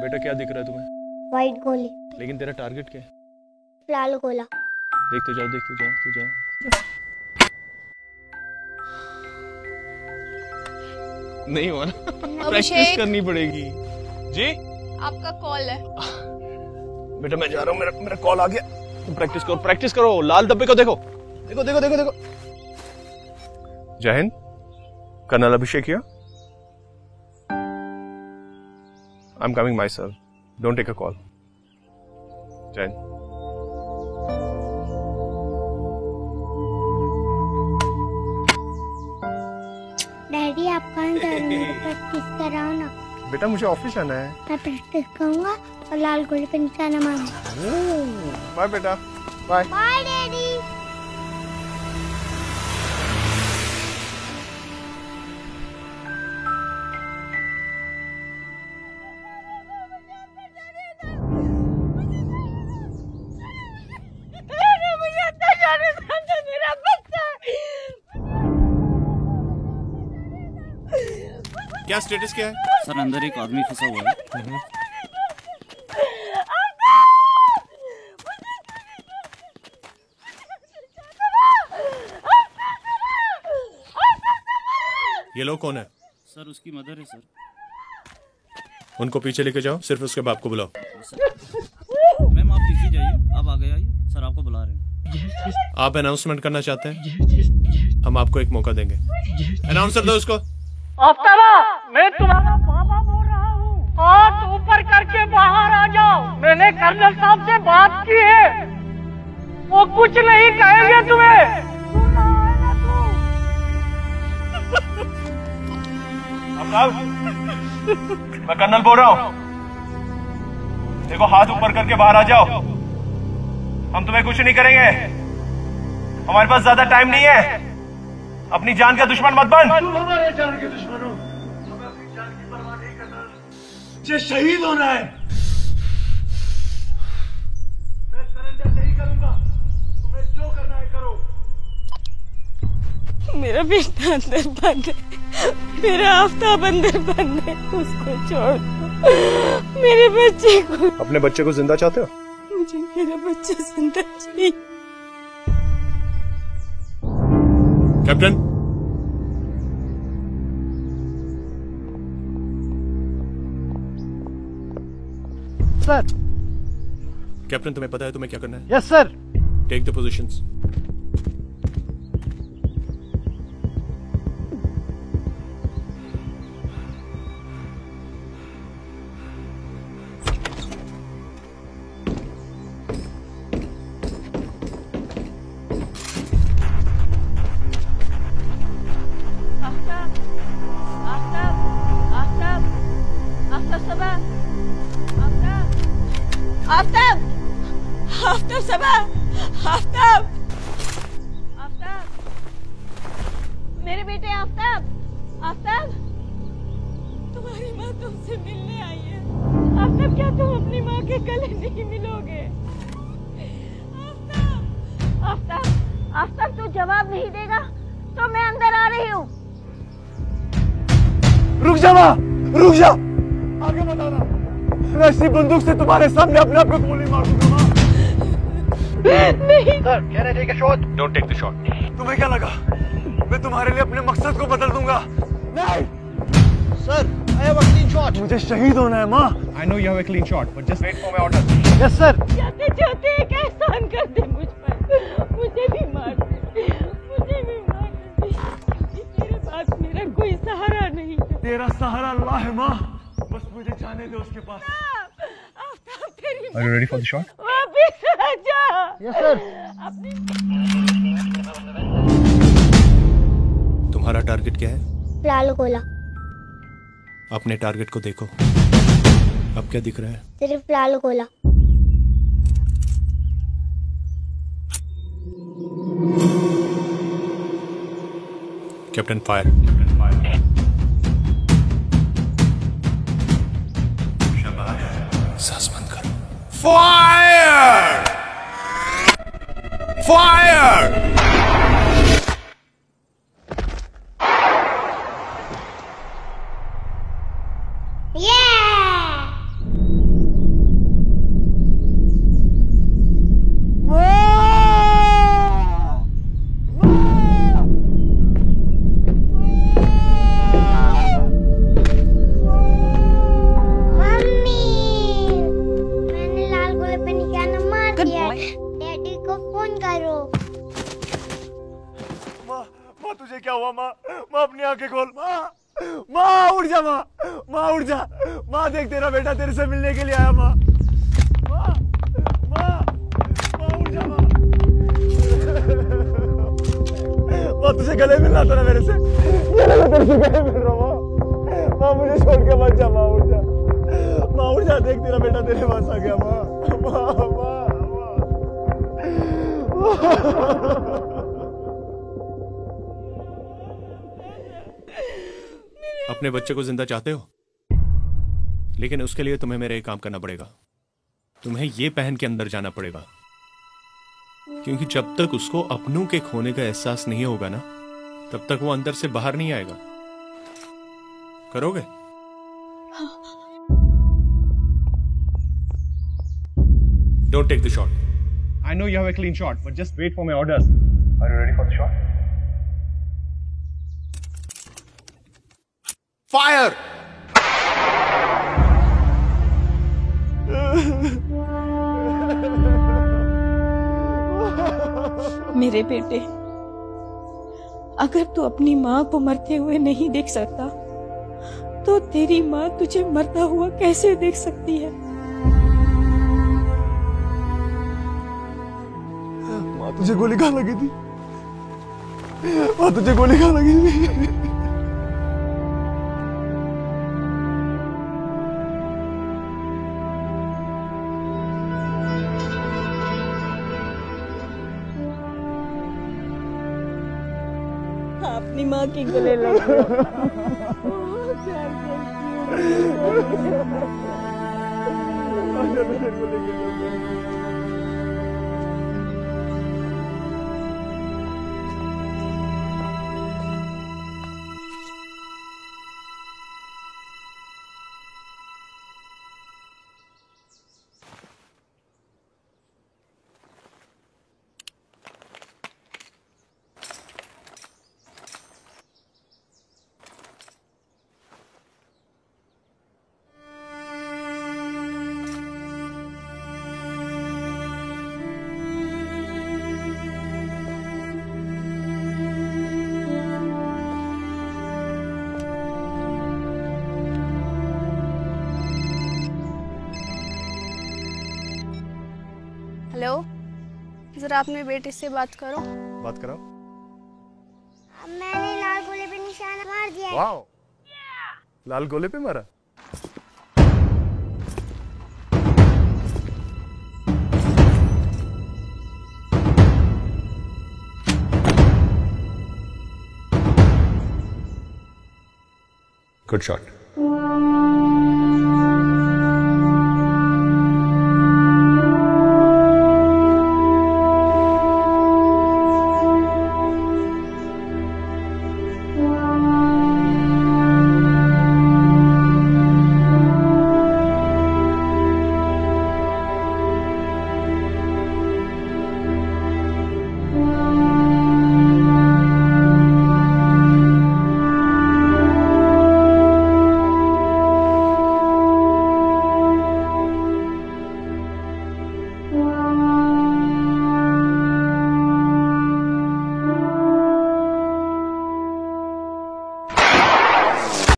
बेटा क्या दिख रहा है तुम्हें? व्हाइट गोली। लेकिन तेरा टारगेट क्या है? लाल गोला। देखते जाओ देखते जाओ, तो जाओ। नहीं हुआ ना? प्रैक्टिस करनी पड़ेगी। जी आपका कॉल है। बेटा मैं जा रहा हूँ, मेरा कॉल आ गया। तुम प्रैक्टिस करो। लाल डब्बे को देखो देखो देखो देखो देखो। जय Hind. Colonel Abhishek here. I am coming myself, don't take a call. जय हिंद। डैडी आप कहाँ जा रहे हो? प्रैक्टिस कराओ ना। बेटा मुझे ऑफिस जाना है। मैं प्रैक्टिस करूंगा और लाल गोले पे निशाना मारूंगा। बाय बेटा। Bye bye daddy. क्या स्टेटस क्या है? सर अंदर एक आदमी फंसा हुआ है। ये लोग कौन है? सर उसकी मदर है सर। उनको पीछे लेके जाओ, सिर्फ उसके बाप को बुलाओ। मैम आप पीछे जाइए, आप आगे आइए, सर आपको बुला रहे हैं। आप अनाउंसमेंट करना चाहते हैं? हम आपको एक मौका देंगे। अनाउंसर दो उसको। आफ्ताबा, मैं तुम्हारा बाबा बोल रहा हूँ। हाथ ऊपर करके बाहर आ जाओ। मैंने कर्नल साहब से बात की है, वो कुछ नहीं कहेंगे तुम्हें। मैं कर्नल बोल रहा हूँ, देखो हाथ ऊपर करके बाहर आ जाओ। हम तुम्हें कुछ नहीं करेंगे, हमारे पास ज्यादा टाइम नहीं है। अपनी जान का दुश्मन मत बन। तुम हमारे जान के दुश्मन हो, हमें अपनी जान की परवाह नहीं करना। मुझे शहीद होना है, मैं सरेंडर नहीं करूंगा। तुम्हें जो करना है करो। मेरा बेटा अंदर बंद है, मेरा आफ्ताब अंदर बंद है, उसको छोड़ दो। मेरे बच्चे को। अपने बच्चे को जिंदा चाहते हो? मुझे मेरा बच्चा जिंदा चाहिए। Captain, sir. कैप्टन तुम्हें पता है तुम्हें क्या करना है? Yes sir. Take the positions. Aftab Saba, Aftab, Aftab, मेरे बेटे आफ्ताब, आफ्ताब, तुम्हारी माँ तुमसे मिलने आई है। आफ्ताब क्या तुम अपनी माँ के गले नहीं मिलोगे? आफ्ताब, आफ्ताब, आफ्ताब तू जवाब नहीं देगा तो मैं अंदर आ रही हूँ। रुक जा माँ, रुक जा। आगे मत आना, मैं इसी बंदूक से तुम्हारे सामने अपने आप को गोली मार दूंगा माँ। नहीं sir, can I take a shot? Don't take the shot. तुम्हें क्या लगा मैं तुम्हारे लिए अपने मकसद को बदल दूंगा? नहीं sir, I have a clean shot. मुझे शहीद होना है माँ। I know you have a clean shot, but just wait for my order. Yes sir. जाते जाते एक एहसान कर दे मुझ पर, मुझे भी मार दे, मुझे भी मार दे। तेरे पास मेरा कोई सहारा नहीं है। तेरा सहारा अल्लाह है माँ, बस मुझे जाने दे उसके पास। आफ्ताब तेरी Are you ready for the shot? वापिस आ जा। Yes sir. तुम्हारा टारगेट क्या है? लाल गोला। अपने टारगेट को देखो, अब क्या दिख रहा है? सिर्फ लाल गोला। Captain fire. सांस बंद करो। फायर! फायर! Yeah! माँ माँ माँ अपनी आंखें खोल माँ माँ उठ जा माँ माँ उठ जा माँ देख तेरा बेटा तेरे से मिलने के लिए आया माँ माँ माँ माँ उठ जा माँ माँ तुझे गले मिलना था ना मेरे से मैं तेरे से गले मिल रहा हूँ माँ मुझे छोड़ के मत जा माँ उठ जा माँ उठ जा देख तेरा बेटा तेरे पास आ गया माँ माँ माँ अपने बच्चे को जिंदा चाहते हो, लेकिन उसके लिए तुम्हें मेरा एक काम करना पड़ेगा। तुम्हें ये पहन के अंदर जाना पड़ेगा, क्योंकि जब तक उसको अपनों के खोने का एहसास नहीं होगा ना, तब तक वो अंदर से बाहर नहीं आएगा। करोगे? Don't take the shot. I know you have a clean shot, but just wait for my orders. Are you ready for the shot? Fire! मेरे बेटे, अगर तू अपनी माँ को मरते हुए नहीं देख सकता, तो तेरी माँ तुझे मरता हुआ कैसे देख सकती है? माँ तुझे गोली कहाँ लगी थी? माँ तुझे गोली कहाँ लगी थी? अपनी माँ के गले लग हेलो, जरा अपने बेटे से बात करो। बात कराओ। मैंने लाल गोले पे निशाना मार दिया है। वाओ, लाल गोले पे मारा। Good shot.